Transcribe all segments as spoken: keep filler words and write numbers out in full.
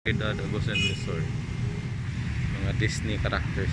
Prosperidad Agusan Resort. Mga Disney characters.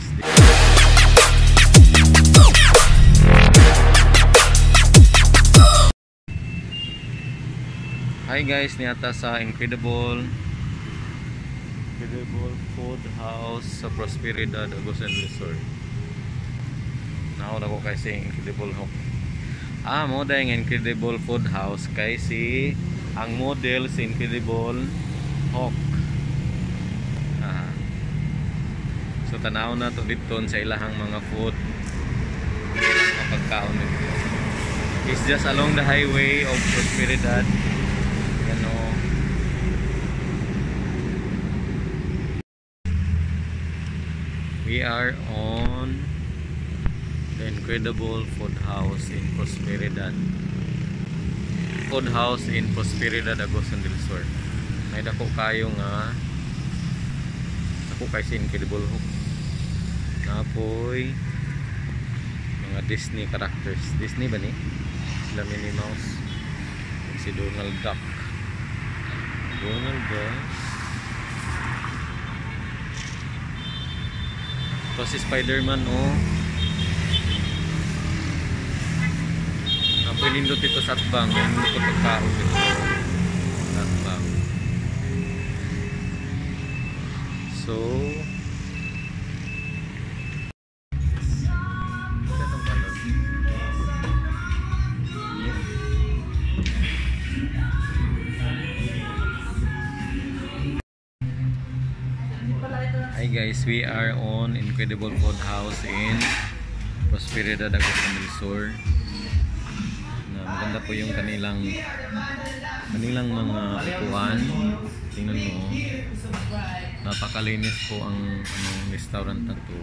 Hi guys, niata sa Incredible Incredible Food House sa Prosperidad Agusan Resort. Nauna ko kay si Incredible Hook. Ah, mo dahil ng Incredible Food House kay si ang model si Incredible Hawk. Ah. So tanaw na to dito sa ilahang mga food, mga pagkaon dito. It's just along the highway of Prosperidad. Yan o. We are on the Incredible Food House in Prosperidad. Food House in Prosperidad Agusan del Sur. May dako kayo nga ako kay si Incredible Hook. Napoy mga Disney characters. Disney ba ni? Sila Minnie Mouse. Si Donald Duck. Donald Duck. Ito si Spider-Man oh. Napoy nindot ito sa atbang. Nindot ito pagkao dito. Atbang. So hi guys, we are on Incredible Food House in Prosperidad Agusan del Sur. Na maganda po yung kanilang kanilang mga upuan. Tingnan mo, napakalinis po ang anong restaurant na to.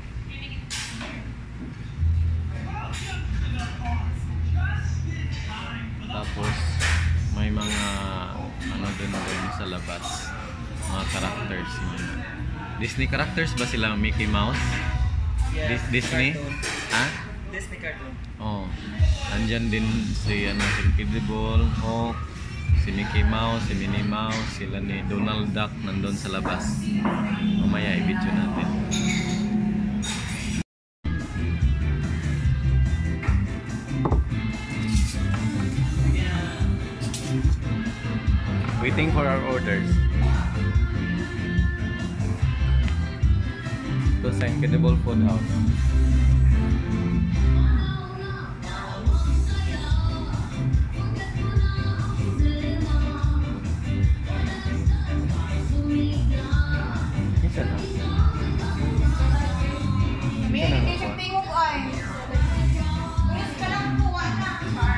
Tapos may mga ano din din sa labas, mga characters yun. Disney characters ba sila? Mickey Mouse? Yeah, Dis Disney? cartoon. Ha? Disney cartoon. Oh. Nandyan din si ano, si Incredible Hulk, si Mickey Mouse, si Minnie Mouse, sila ni Donald Duck nandun sa labas. Mamaya i-video natin. Waiting for our orders. Ito sa Incredible Food House. Isa na. May hindi tingog ay. Please ka lang po na.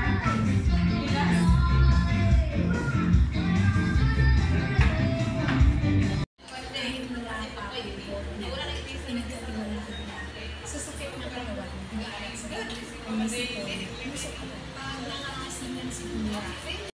Sasakit na katawan. Good. Masipon. Masipon. Pag nangangasingan si Kumira.